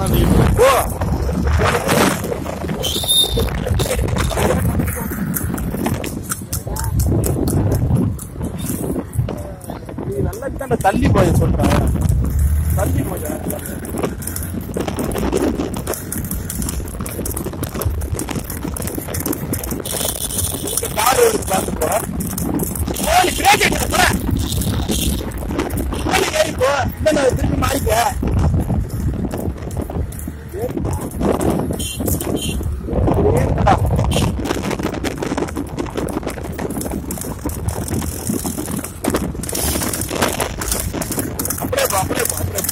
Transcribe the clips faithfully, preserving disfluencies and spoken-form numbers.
ஓ நீ நல்லா தாண்ட தள்ளி போய் சொல்ற தள்ளி போய் கார் பார்த்து போற பிரேக் எடுத்து போற ஏறி போ இந்த திருப்பி மாறிக்க அப்படியே போ அப்படியே போ அப்படியே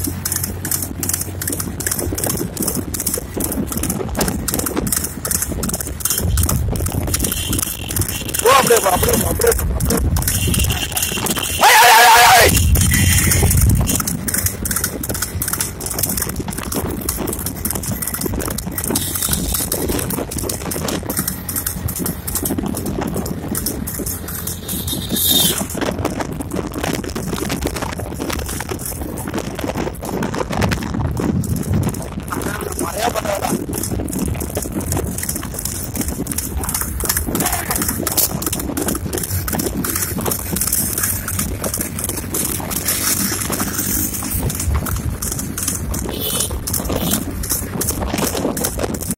போ அப்படியே போ அப்படியே போ அப்படியே